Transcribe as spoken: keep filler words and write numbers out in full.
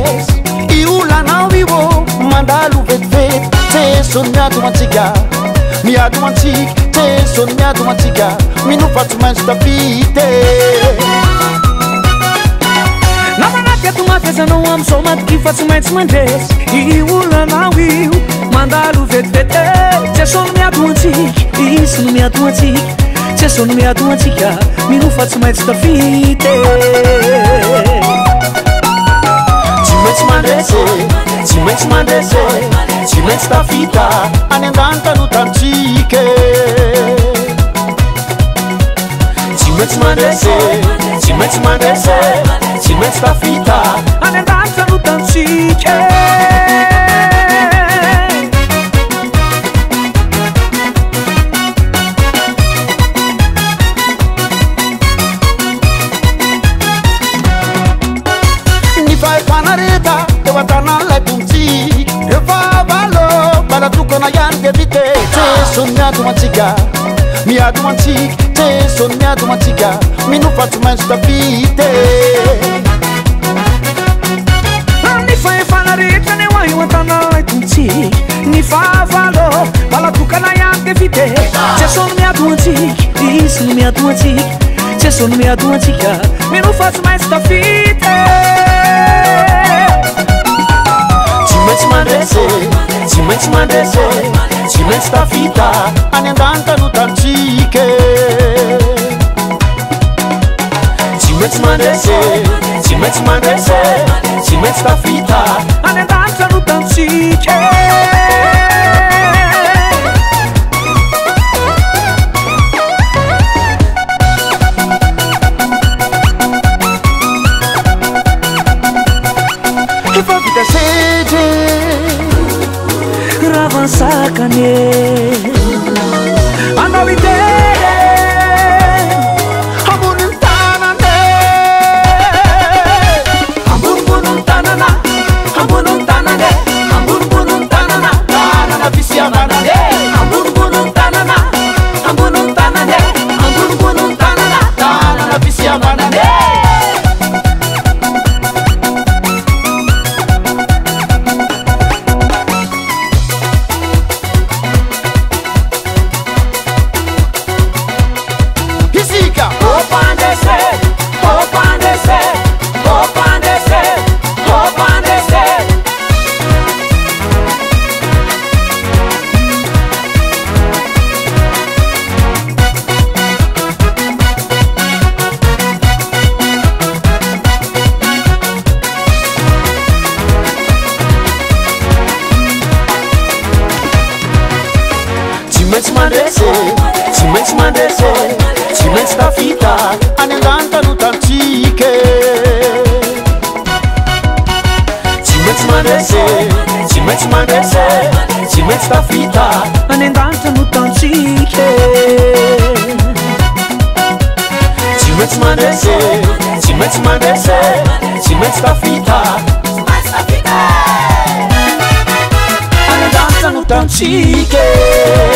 mandresy iolanao io mandalo vetivety tesony miado matsika miado mantsika tesony miado matsika minofa tsy maintsy tafity namanaty ato mafezanao am'izao madiky fa tsy maintsy mandresy iolanao io mandalo vetivety tesony miado antsika izy no miado antsika tesony miado antsika minofa tsy maintsy tafity tsy maintsy mandresy tsy maintsy mandresy tsy maintsy tafita any an-danitra no tantsika tsy maintsy mandresy tsy maintsy mandresy tsy maintsy tafita any an-danitra no tantsika ny fahefanareta eo an-tanan'ilay tombotsika efa valo bala tokana ihany de vite tesony miado mantsika miado mantsika tesony miado mantsika minofa tsy maintsy tafity ny fahefanareta ny hoa eo an-tanan'ilay tombotsika ny fahavalo bala tokana ihany de vite tesony miado antsika izy no miado antsika tesony miado antsika minofa tsy maintsy tafity tsy maintsy mandresy tsy maintsy mandresy tsy maintsy tafita any an-danitra no tantsika tsy maintsy mandresy tsy maintsy mandresy tsy maintsy tafita any an-danitra no tantsika efa vita sedry ravansakane anao itere amboniny tanane ambonimboniny tanana amboniny tanane ambonimboniny tanana tanana fisiamanane ambonimboniny tanana amboniny tanane ambonimboniny tanana tanana fisiamanane tsy maintsy mandresy tsy maintsy mandresy tsy maintsy tafita any an-danitra no tantsika tsy maintsy mandresy tsy maintsy mandresy tsy maintsy tafita any an-danitra no tantsika tsy maintsy mandresy tsy maintsy mandresy tsy maintsy tafita any an-danitra no tantsika